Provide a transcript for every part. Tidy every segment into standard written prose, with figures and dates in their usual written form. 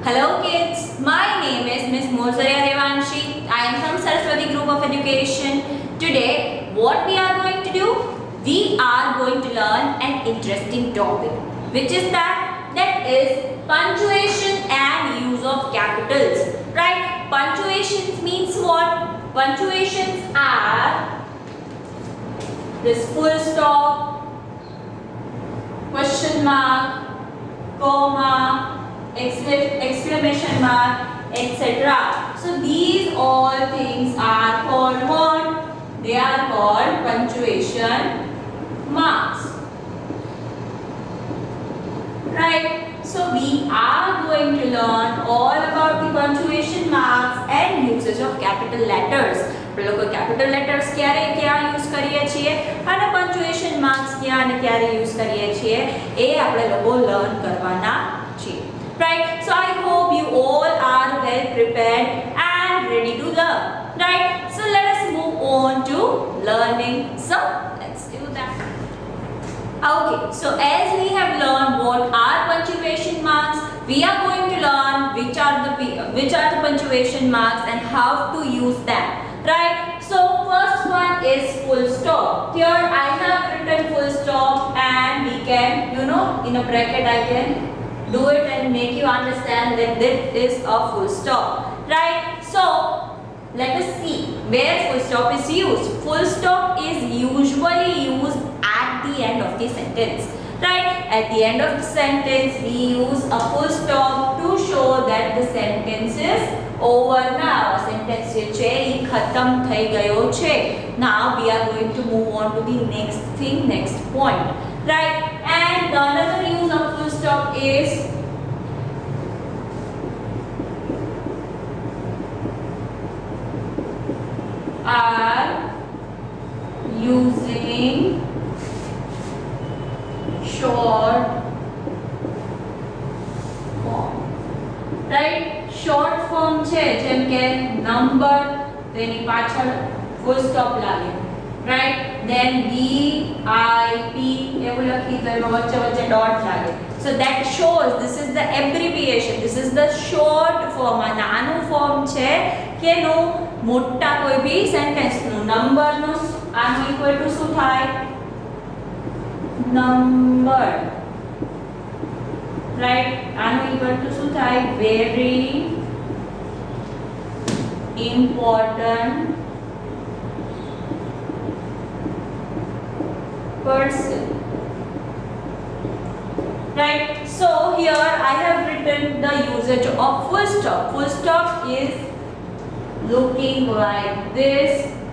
Hello kids, my name is Miss Mozaria Devanshi. I am from Saraswati Group of Education. Today, what we are going to do? We are going to learn an interesting topic, which is that is punctuation and use of capitals. Right? Punctuations means what? Punctuations are this full stop, question mark, comma, exclamation mark, etc. So these all things are called what? They are called punctuation marks. Right? So we are going to learn all about the punctuation marks and usage of capital letters. Capital letters क्या use करिए છીએ અને punctuation marks क्या અને ક્યારે use કરિએ છીએ એ આપણે લોકો learn કરવાના છીએ. Right? So I hope you all are well prepared and ready to learn. Right? So let us move on to learning. So let's do that. Okay. So as we have learned what are punctuation marks, we are going to learn which are the punctuation marks and how to use them. Right? So first one is full stop. Here I have written full stop and we can, in a bracket I can do it and make you understand that this is a full stop. Right? So let us see where full stop is used. Full stop is usually used at the end of the sentence. Right? At the end of the sentence we use a full stop to show that the sentence is over now. Sentence khatam thai gayo che. Now we are going to move on to the next point. Right? And the another use of full stop is are using short form. Right? Short form છે જેમ કે number તેની પાછળ full stop લાગે. Right? Then VIP એવું લખી તો એમાં વચ્ચે dot લાગે. So that shows this is the abbreviation. This is the short form. આ નાનું form છે કેનું મોટા કોઈ બી sentence નું number નું આનું equal to શું થાય? Number. Right? આનું equal to શું થાય? Very important person. Right? So here I have written the usage of full stop. Full stop is looking like this.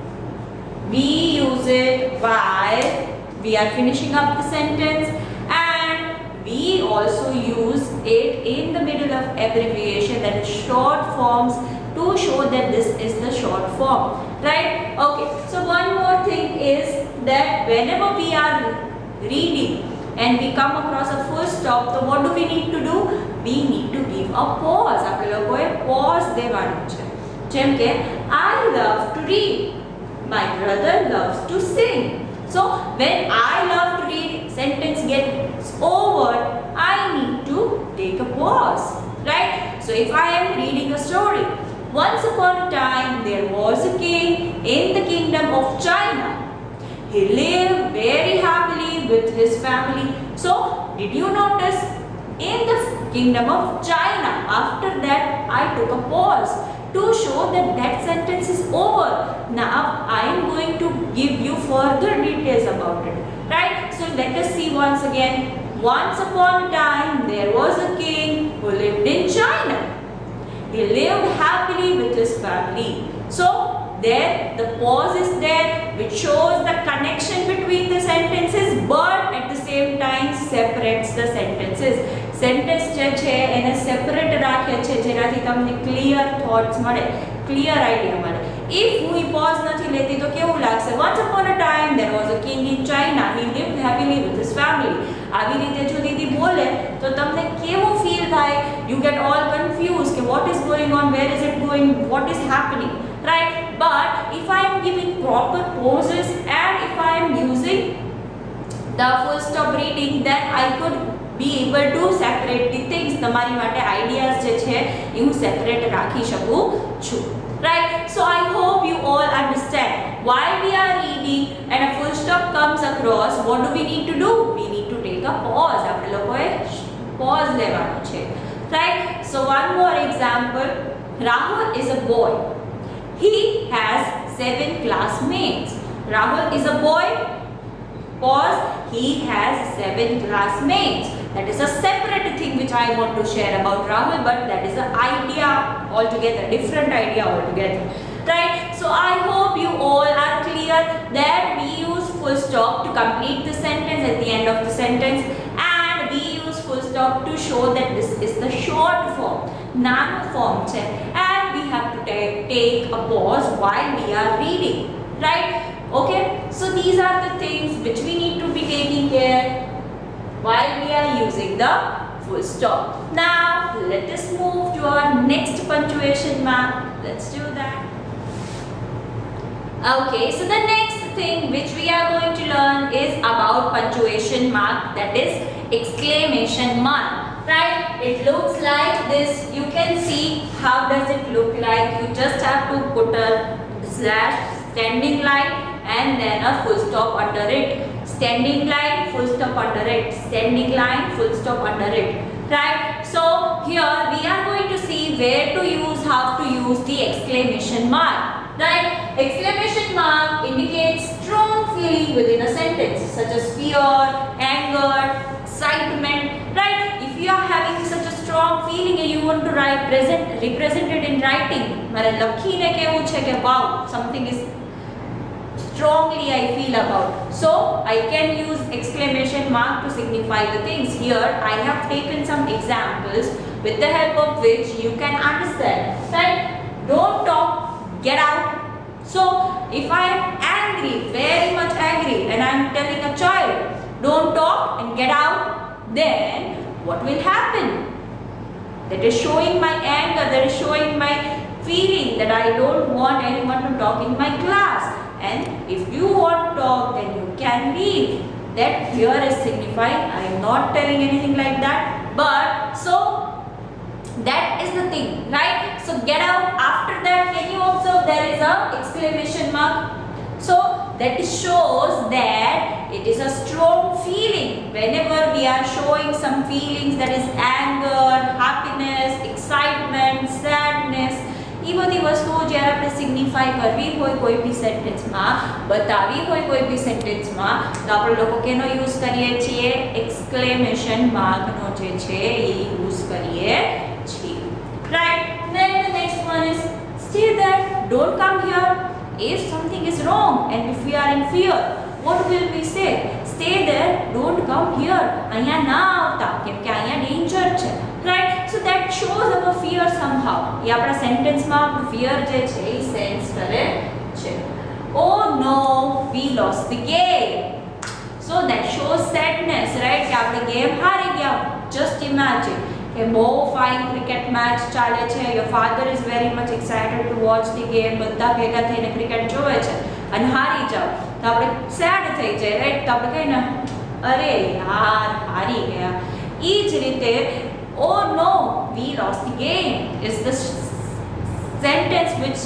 We use it while we are finishing up the sentence, and we also use it in the middle of abbreviation, that is short forms, to show that this is the short form. Right? Okay. So one more thing is that whenever we are reading and we come across a full stop, so what do we need to do? We need to give a pause. આપણે લોકોએ pause દેવાનું છે. જેમ કે I love to read. My brother loves to sing. So when I love to read, sentence gets over, I need to take a pause. Right? So if I am reading a story, once upon a time there was a king in the kingdom of China. He lived very happily with his family. So did you notice in the kingdom of China, after that I took a pause to show that that sentence is over. Now I am going to give you further details about it. Right? So let us see once again. Once upon a time there was a king who lived in China. He lived happily with his family. So there the pause is there, which shows the connection between the sentences, but at the same time separates the sentences. Sentence છે એને separate રાખ્યા છે જેનાથી તમને clear thoughts મળે, clear idea મળે. If હું pause નથી લેતી તો કેવું લાગશે? Once upon a time there was a king in China. He lived happily with his family. આવી રીતે જો દીદી બોલે તો તમને કેવું feel થાય? You get all confused કે what is going on, where is it going, what is happening. Right? But if I am giving proper pauses and if I am using the full stop reading, then I could be able to separate the things. તમારી માટે ideas જે છે એ હું separate રાખી શકું છું. Right? So I hope you all understand. While we are reading and a full stop comes across, what do we need to do? We need to take a pause. આપણે લોકોએ pause લેવાનો છે. Right? So one more example. Rahul is a boy. He has 7 classmates. Rahul is a boy. Pause. He has 7 classmates. That is a separate thing which I want to share about Rahul, but that is an idea altogether, different idea altogether. Right? So I hope you all are clear that we use full stop to complete the sentence at the end of the sentence, and we use full stop to show that this is the short form, nano form che, and we have to take a pause while we are reading. Right? Okay? So these are the things which we need to be taking care while we are using the full stop. Now let us move to our next punctuation mark. Let's do that. Okay, so the next thing which we are going to learn is about punctuation mark, that is exclamation mark. Right? It looks like this. You can see how does it look like. You just have to put a slash, standing line, and then a full stop under it. Standing line, full stop under it. Standing line, full stop under it. Right? So here we are going to see where to use, how to use the exclamation mark. Right? Exclamation mark indicates strong feeling within a sentence, such as fear, anger, excitement. Right? If you are having such a strong feeling and you want to represent it in writing, મારે લખીને કહેવું છે કે wow, something is strongly I feel about. So I can use exclamation mark to signify the things. Here I have taken some examples with the help of which you can understand. Right? Don't talk, get out. So if I am angry, very much angry, and I am telling a child, don't talk and get out, then what will happen? That is showing my anger, that is showing my feeling that I don't want anyone to talk in my class. And if you want to talk, then you can leave. That here is signifying I am not telling anything like that. But so that is the thing, right? So get out. After that, can you observe there is a exclamation mark? So that shows that it is a strong feeling. Whenever we are showing some feelings, that is anger, happiness, excitement, sadness, એ બધી વસ્તુઓ જ્યારે આપણે સિગ્નિફાઈ કરવી હોય કોઈ બી સેન્ટેન્સમાં, બતાવી હોય કોઈ બી સેન્ટેન્સમાં, તો આપણે લોકો કેનો યુઝ કરીએ છીએ? એક્સક્લેમેશન માર્કનો જે છે એ યુઝ કરીએ છીએ. Right? Then the next one is stay there, don't come here. If something is wrong and if we are in fear, what will we say? Stay there, don't come here. અહીંયા ના આવતા કેમ કે અહીંયા danger છે. Right? So that shows our fear somehow. ये अपना sentence में आप fear जे छे ये sense करे छे. Oh no, we lost the game. So that shows sadness, right? कि आपने game हारी गया. Just imagine कि बहुत fine cricket match चाले छे. Your father is very much excited to watch the game. બધા ભેગા થઈને cricket જોવે છે અને હારી જાવ તો આપણે sad થઈ જાય, right? તો આપણે કહીએ ને અરે યાર હારી ગયા. એ જ રીતે oh no, we lost the game is the sentence which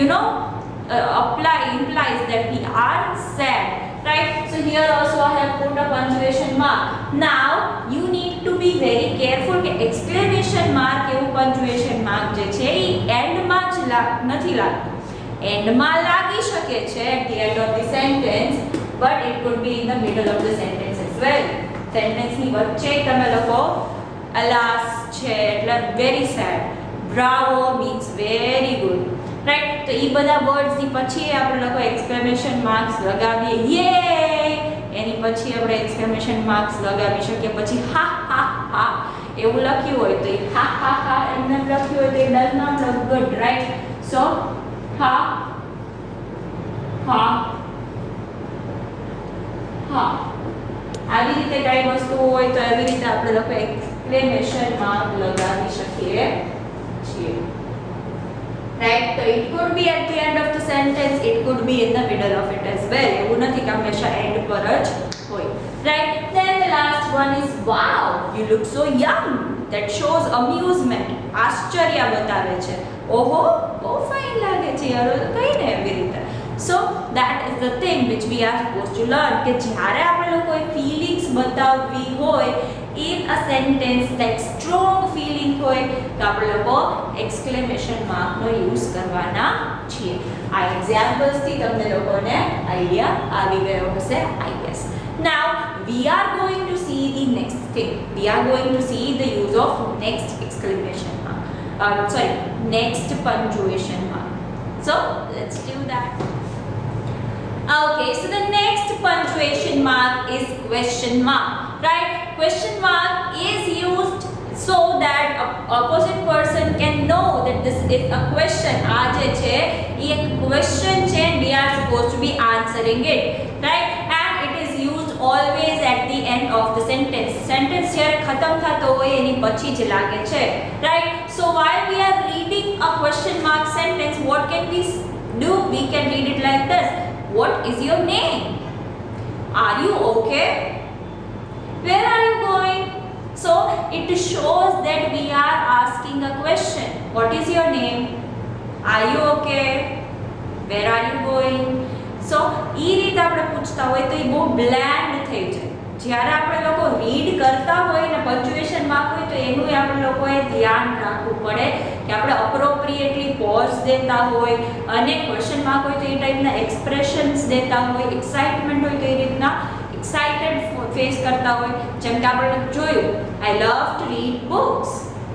implies that we are sad. Right? So here also I have put a punctuation mark. Now you need to be very careful કે exclamation mark એવું punctuation mark જે છે એ end માં જ નથી લાગતું. End માં લાગી શકે છે at the end of the sentence, but it could be in the middle of the sentence as well. Sentence ની વચ્ચે તમે લખો alas છે એટલે very sad, bravo means very good. Right? તો એ બધા વર્ડ્સ ની પછી આપણે લોકો એક્સક્લેમેશન માર્ક્સ લગાવીએ યે, એની પછી આપણે એક્સક્લેમેશન માર્ક્સ લગાવી શકીએ. પછી હા હા હા એવું લખ્યું હોય તો હા હા હા એમને લખ્યું હોય તો it does not look good, right? So હા હા હા આવી રીતે કઈ વસ્તુ હોય તો એવી રીતે આપણે લોકો એક્સક્લેમેશન માર્ક લગાવી શકીએ છીએ. Right? So it could be at the end of the sentence, it could be in the middle of it as well. એવું નથી કે હંમેશા end પર જ હોય. Right? Then the last last one is wow, you look so young. That shows amusement. આશ્ચર્ય બતાવે છે. ઓહો, બહુ ફાઇન લાગે છે યાર, કઈ ને એવી રીતે. So that is the thing which we are supposed to learn કે જ્યારે આપણે લોકોએ feelings બતાવવી હોય in a sentence, that strong feeling હોય તો આપણે લોકો exclamation mark નો યુઝ કરવાના છીએ. આ examples થી તમને લોકોને આઈડિયા આવી ગયો હશે, I guess. Now we are going to see the next thing. We are going to see the use of next exclamation mark. Next punctuation mark. So let's do that. Okay, so the next punctuation mark is question mark, right? Question mark is used so that opposite person can know that this is a question. આ જે છે એ એક question છે, we are supposed to be answering it, right? And it is used always at the end of the sentence. Sentence જ્યારે ખતમ થતો હોય એની પછી જ લાગે છે, right? So while we are reading a question mark sentence, what can we do? We can read it like this. What is your name? Are you okay? Where are you going? So it shows that we are asking a question. What is your name? Are you okay? Where are you going? So એ રીતે આપણે પૂછતા હોય તો એ બહુ blend થઈ જાય. જ્યારે આપણે લોકો રીડ કરતા હોય ને પંક્ચ્યુએશન માર્ક હોય તો એનું આપણે લોકોએ ધ્યાન રાખવું પડે કે આપણે અપ્રોપ્રિએટલી પોઝ દેતા હોય અને ક્વેશ્ચન માર્ક હોય તો એ ટાઈપના એક્સપ્રેશન્સ દેતા હોય, એક્સાઇટમેન્ટ હોય તો એ રીતના એક્સાઇટેડ ફેસ કરતા હોય. જેમ કે આપણે જોયું, I love to read books.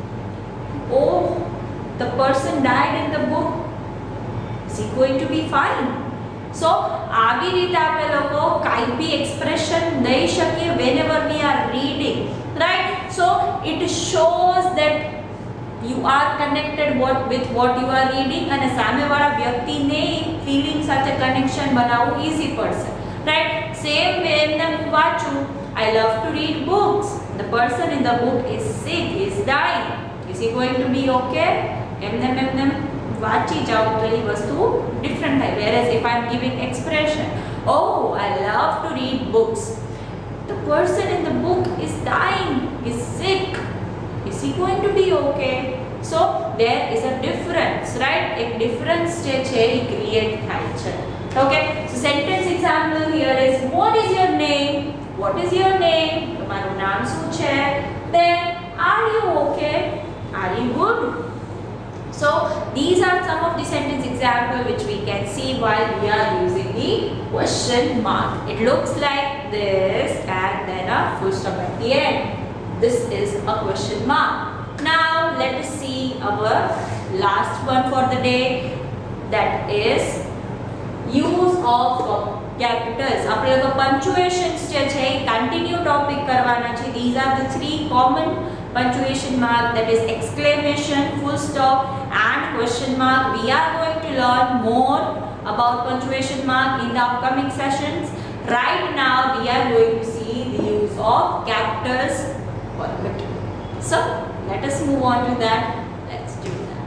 Oh, the person died in the book. Is he going to be fine? So આવી રીતે આપણે લોકો કાઈ બી એક્સપ્રેશન દઈ શકીએ whenever we are reading, right? So it shows that you are connected with what you are reading અને સામેવાળા વ્યક્તિને ફીલિંગ સાથે કનેક્શન બનાવવું ઈઝી પડશે, right? Same way એમને હું વાંચું, I love to read books. The person in the book is sick, he is dying. Is he going to be okay? એમને વાંચી જાઓ તો એ વસ્તુ ડિફરન્ટ થાય. Whereas if I am giving expression, oh, I love to read books. The person in the book is dying, is sick. Is he going to be okay? So there is a difference, right? એક difference જે છે એ create થાય છે. Okay, so sentence example here is what is your name? What is your name? તમારું નામ શું છે? Then are you okay? Are you good? So these are some of the sentence example which we can see while we are using the question mark. It looks like this and then a full stop at the end. This is a question mark. Now let us see our last one for the day, that is use of capitals. આપણે લોકો punctuations જે છે continue topic કરવાના છે. These are the three common punctuation mark, that is exclamation, full stop and question mark. We are going to learn more about punctuation mark in the upcoming sessions. Right now we are going to see the use of capitals for it. So let us move on to that. Let's do that.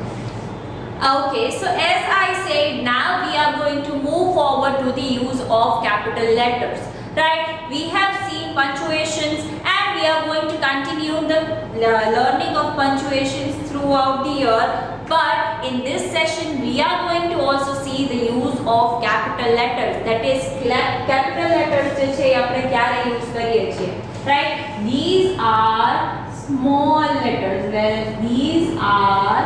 Okay, so as I said, now we are going to move forward to the use of capital letters, right? We have seen punctuations and we are going to continue the learning of punctuations throughout the year, but in this session we are going to also see the use of capital letters. That is capital letters જે છે આપણે ક્યારે use કરીએ છીએ, right? These are small letters whereas these are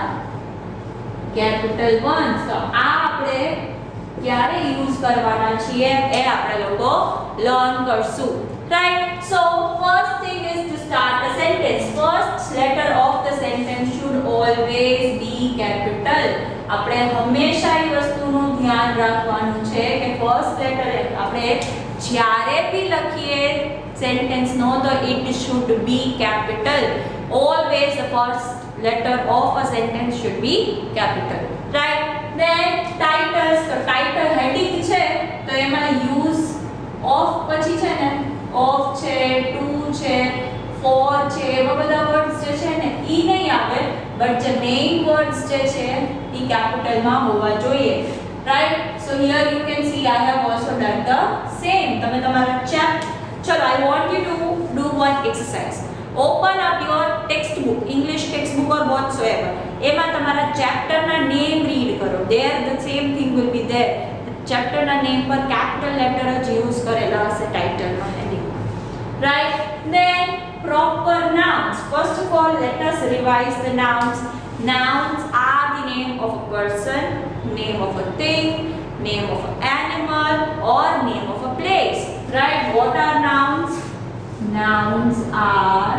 capital ones. So આ આપણે ક્યારે use કરવાના છીએ એ આપણે લોકો લર્ન કરશું, right? So first thing is to start a sentence. First letter of the sentence should always be capital. આપણે હંમેશા એ વસ્તુનું ધ્યાન રાખવાનું છે કે first letter આપણે જ્યારે બી લખીએ sentence નો તો it should be capital. Always the first letter of a sentence should be capital, right? Then titles, તો title heading છે તો એમાં use of પછી છે ને of છે, to છે, for છે, એવા બધા વર્ડ્સ જે છે ને ઈ નહીં આવે, બટ જે મેઇન વર્ડ્સ જે છે ઈ કેપિટલ માં હોવા જોઈએ, right? So here you can see I have also done the same. તમે તમારા ચેક, ચલો I want you to do exercise. Open up your textbook, English textbook or whatsoever. એમાં તમારા chapter ના name read કરો. There the same thing will be there. Chapter ના name પર capital letter જ use કરેલા હશે title માં, heading માં. Right? Then proper nouns. First of all, let us revise the nouns. Nouns are the name of a person, name of a thing, name of an animal or name of a place. Right? What are nouns? Nouns are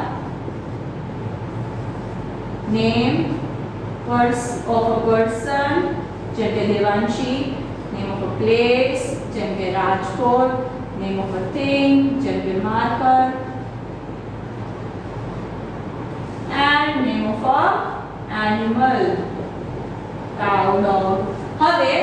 name of a person, જેમકે Devanshi, name of a place, જેમકે Rajkot, name of a thing, જેમકે marker, and name of a animal, cow, dog. હવે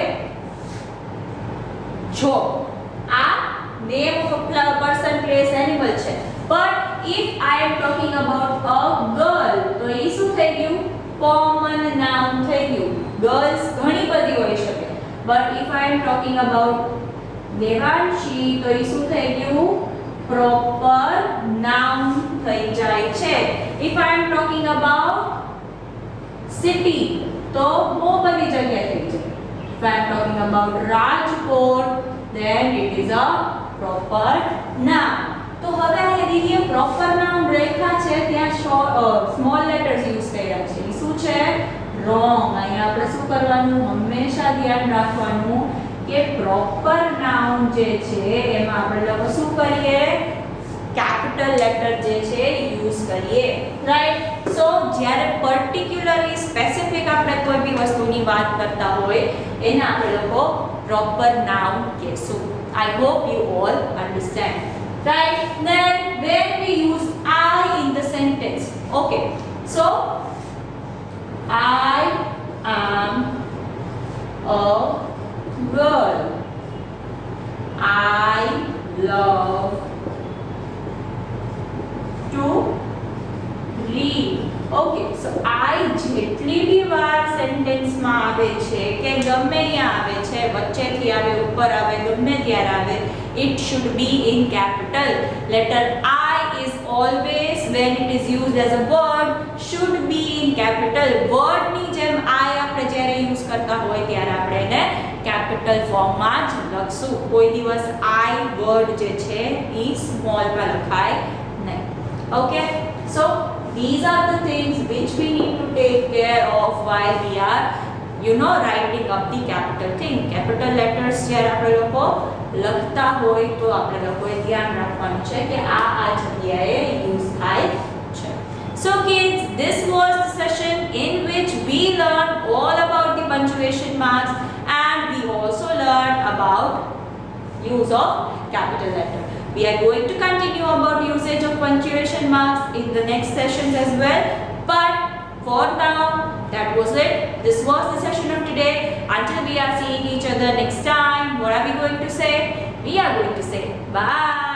જો આ name of a person, place, animal છે, but if I am talking about a girl, તો એ શું થઈ ગયું? Common noun થઈ ગયું. Girls ઘણી બધી હોઈ શકે, but if I am talking about Devanshi, તો એ શું થઈ ગયું? Proper noun થઈ જાય છે. If I am talking about city, તો બહુ બધી જગ્યા થઈ જાય. If I am talking about Rajkot, then it is a proper noun. તો હવે આ દીદીએ proper noun રેખા છે ત્યાં small letters use કર્યા છે. એ શું છે? Wrong. અહીંયા આપણે શું કરવાનું? હંમેશા ધ્યાન રાખવાનું કે proper noun જે છે એમાં આપણે લોકો શું કરીએ? capital letter જે છે use કરીએ. Right? So જ્યારે particularly specific આપણે કોઈ બી વસ્તુની વાત કરતા હોય એને આપણે લોકો proper noun કહેશું. I hope you all understand. Right? Then when we use I in the sentence. Okay. So I am a girl. I love to read. Okay, so I જેટલી બી વાર સેન્ટેન્સ માં આવે છે કે ગમે ત્યાં આવે છે, વચ્ચેથી આવે, ઉપર આવે, ગમે ત્યારે આવે, it should be in capital. Letter I is always, when it is used as a word, should be in capital. Word ની જેમ I આપણે જ્યારે યુઝ કરતા હોય ત્યારે આપણે એને capital form માં જ લખશું. કોઈ દિવસ I word જે છે એ small માં લખાય નહીં. Okay? So these are the things which we need to take care of while we are, writing up the capital thing. Capital letters જ્યારે આપણે લોકો લખતા હોય તો આપણે લોકોએ ધ્યાન રાખવાનું છે કે આ જગ્યાએ યુઝ થાય છે. So kids, this was the session in which we learned all about the punctuation marks and we also learned about use of capital letter. We are going to continue about usage of punctuation marks in the next sessions as well. But for now, that was it. This was the session of today. Until we are seeing each other next time, what are we going to say? We are going to say bye.